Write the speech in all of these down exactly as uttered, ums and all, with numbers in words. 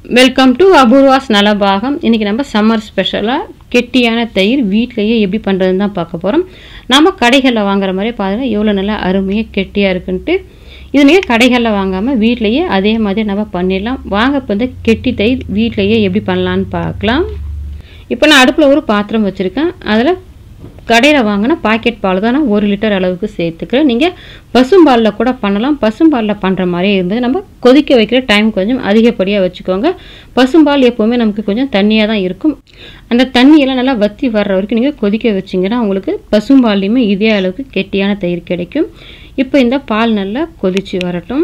Welcome to Apoorva's Nalabagam. இன்றைக்கி நம்ம summer ஸ்பெஷலாக கெட்டியான தயிர் வீட்டிலையே எப்படி பண்ணுறதுன்னு தான் பார்க்க போகிறோம். நம்ம கடைகளில் வாங்குற மாதிரி பாருங்கள் எவ்வளோ நல்லா அருமையாக கெட்டியாக இருக்குன்ட்டு. இது நீங்கள் கடைகளில் வாங்காமல் வீட்டிலையே அதே மாதிரி நம்ம பண்ணிடலாம். வாங்க இப்போ இந்த கெட்டி தயிர் வீட்டிலையே எப்படி பண்ணலான்னு பார்க்கலாம். இப்போ நான் அடுப்பில் ஒரு பாத்திரம் வச்சுருக்கேன். அதில் கடையில் வாங்கினா பாக்கெட் பால் தான் நான் ஒரு லிட்டர் அளவுக்கு சேர்த்துக்கிறேன். நீங்கள் பசும்பாலில் கூட பண்ணலாம். பசும்பாலில் பண்ணுற மாதிரியே இருந்தது. நம்ம கொதிக்க வைக்கிற டைம் கொஞ்சம் அதிகப்படியாக வச்சுக்கோங்க. பசும்பால் எப்போவுமே நமக்கு கொஞ்சம் தண்ணியாக தான் இருக்கும். அந்த தண்ணியெல்லாம் நல்லா வற்றி வர்ற வரைக்கும் நீங்கள் கொதிக்க வச்சிங்கன்னா உங்களுக்கு பசும்பால்லையுமே இதே அளவுக்கு கெட்டியான தயிர் கிடைக்கும். இப்போ இந்த பால் நல்லா கொதித்து வரட்டும்.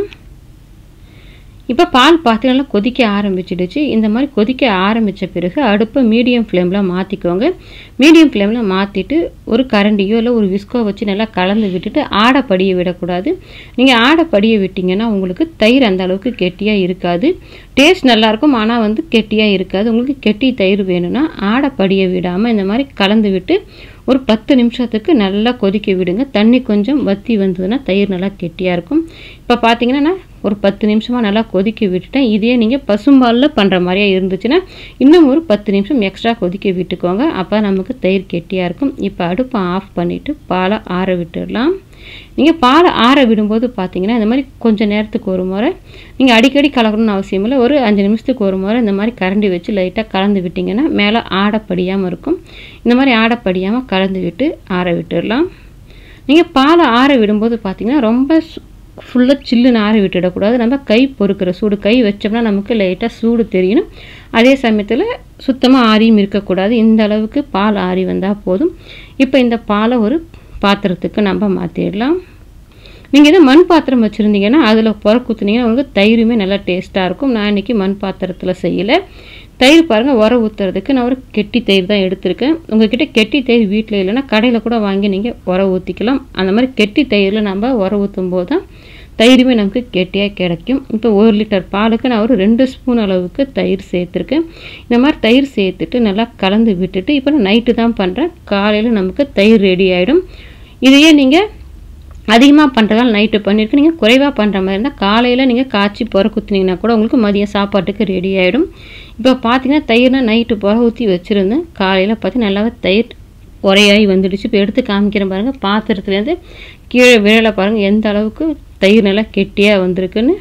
இப்போ பால் பார்த்து நல்லா கொதிக்க ஆரம்பிச்சிடுச்சு. இந்த மாதிரி கொதிக்க ஆரம்பித்த பிறகு அடுப்பை மீடியம் ஃப்ளேமில் மாற்றிக்கோங்க. மீடியம் ஃப்ளேமில் மாற்றிட்டு ஒரு கரண்டியோ இல்லை ஒரு விஸ்கோ வச்சு நல்லா கலந்து விட்டுட்டு ஆடை படிய விடக்கூடாது. நீங்கள் ஆடை படிய விட்டிங்கன்னா உங்களுக்கு தயிர் அந்த அளவுக்கு கெட்டியாக இருக்காது. டேஸ்ட் நல்லாயிருக்கும், ஆனால் வந்து கெட்டியாக இருக்காது. உங்களுக்கு கெட்டி தயிர் வேணும்னா ஆடை படிய விடாமல் இந்த மாதிரி கலந்து விட்டு ஒரு பத்து நிமிஷத்துக்கு நல்லா கொதிக்க விடுங்க. தண்ணி கொஞ்சம் வற்றி வந்ததுன்னா தயிர் நல்லா கெட்டியாக இருக்கும். இப்போ பார்த்தீங்கன்னா நான் ஒரு பத்து நிமிஷமாக நல்லா கொதிக்க விட்டுட்டேன். இதே நீங்கள் பசும்பாலில் பண்ணுற மாதிரியே இருந்துச்சுன்னா இன்னும் ஒரு பத்து நிமிஷம் எக்ஸ்ட்ரா கொதிக்க விட்டுக்கோங்க. அப்போ நமக்கு தயிர் கெட்டியாக இருக்கும். இப்போ அடுப்பை ஆஃப் பண்ணிவிட்டு பாலை ஆற விட்டுடலாம். நீங்கள் பாலை ஆற விடும்போது பார்த்தீங்கன்னா இந்த மாதிரி கொஞ்சம் நேரத்துக்கு ஒரு முறை நீங்கள் அடிக்கடி கலக்கணும்னு அவசியம் இல்லை. ஒரு அஞ்சு நிமிஷத்துக்கு ஒரு முறை இந்த மாதிரி கரண்டி வச்சு லைட்டாக கலந்து விட்டிங்கன்னா மேலே ஆடப்படியாமல் இருக்கும். இந்த மாதிரி ஆடப்படியாமல் கலந்து விட்டு ஆற விட்டுடலாம். நீங்கள் பாலை ஆற விடும்போது பார்த்தீங்கன்னா ரொம்ப ஃபுல்லாக சில்லுன்னு ஆற விட்டுடக்கூடாது. நம்ம கை பொறுக்கிற சூடு, கை வச்சோம்னா நமக்கு லைட்டாக சூடு தெரியணும். அதே சமயத்தில் சுத்தமாக ஆறியும் இருக்கக்கூடாது. இந்த அளவுக்கு பால் ஆறி வந்தால் போதும். இப்போ இந்த பாலை ஒரு பாத்திரத்துக்கு நம்ம மாற்றிடலாம். நீங்கள் எதுவும் மண் பாத்திரம் வச்சுருந்தீங்கன்னா அதில் புற குத்துனீங்கன்னா உங்களுக்கு தயிருமே நல்லா டேஸ்ட்டாக இருக்கும். நான் இன்றைக்கி மண் பாத்திரத்தில் செய்யலை. தயிர் பாருங்கள், உர ஊற்றுறதுக்கு நான் ஒரு கெட்டி தயிர் தான் எடுத்திருக்கேன். உங்கள்கிட்ட கெட்டி தயிர் வீட்டில் இல்லைன்னா கடையில் கூட வாங்கி நீங்கள் உர ஊற்றிக்கலாம். அந்த மாதிரி கெட்டி தயிரில் நம்ம உர ஊற்றும் போது தான் தயிருமே நமக்கு கெட்டியாக கிடைக்கும். இப்போ ஒரு லிட்டர் பாலுக்கு நான் ஒரு ரெண்டு ஸ்பூன் அளவுக்கு தயிர் சேர்த்துருக்கேன். இந்த மாதிரி தயிர் சேர்த்துட்டு நல்லா கலந்து விட்டுட்டு இப்போ நான் நைட்டு தான் பண்ணுறேன். காலையில் நமக்கு தயிர் ரெடி ஆகிடும். இதையே நீங்கள் அதிகமாக பண்ணுறதால நைட்டு பண்ணியிருக்கு. நீங்கள் குறைவாக பண்ணுற மாதிரி இருந்தால் காலையில் நீங்கள் காய்ச்சி புற குத்துனீங்கன்னா கூட உங்களுக்கு மதியம் சாப்பாட்டுக்கு ரெடி ஆகிடும். இப்போ பார்த்தீங்கன்னா தயிர்னா நைட்டு புற ஊற்றி வச்சுருந்தேன். காலையில் பார்த்து நல்லாவே தயிர் உரையாகி வந்துடுச்சு. இப்போ எடுத்து காமிக்கிறேன் பாருங்கள். பாத்திரத்துலேருந்து கீழே விழலை பாருங்கள் எந்த அளவுக்கு தயிர் நல்லா கெட்டியாக வந்திருக்குன்னு.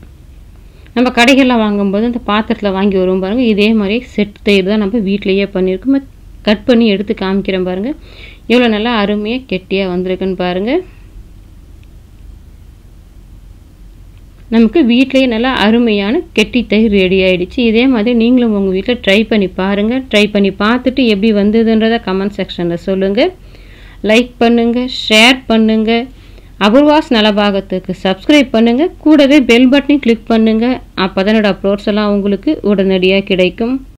நம்ம கடைகளில் வாங்கும்போது அந்த பாத்திரத்தில் வாங்கி வருவோம் பாருங்கள். இதே மாதிரி செட் தயிர் தான் நம்ம வீட்டிலையே பண்ணியிருக்கோம். கட் பண்ணி எடுத்து காமிக்கிறேன் பாருங்கள் எவ்வளோ நல்லா அருமையாக கெட்டியாக வந்திருக்குன்னு பாருங்கள். நமக்கு வீட்டிலேயே நல்லா அருமையான கெட்டி தயிர் ரெடி ஆகிடுச்சு. இதே மாதிரி நீங்களும் உங்கள் வீட்டில் ட்ரை பண்ணி பாருங்கள். ட்ரை பண்ணி பார்த்துட்டு எப்படி வந்ததுன்றதை கமெண்ட் செக்ஷனில் சொல்லுங்கள். லைக் பண்ணுங்கள், ஷேர் பண்ணுங்கள். அபூர்வாஸ் நலபாகத்துக்கு சப்ஸ்கிரைப் பண்ணுங்கள். கூடவே பெல் பட்டனையும் கிளிக் பண்ணுங்கள். அப்போ தான் என்னோடய அப்லோட்ஸ் எல்லாம் உங்களுக்கு உடனடியாக கிடைக்கும்.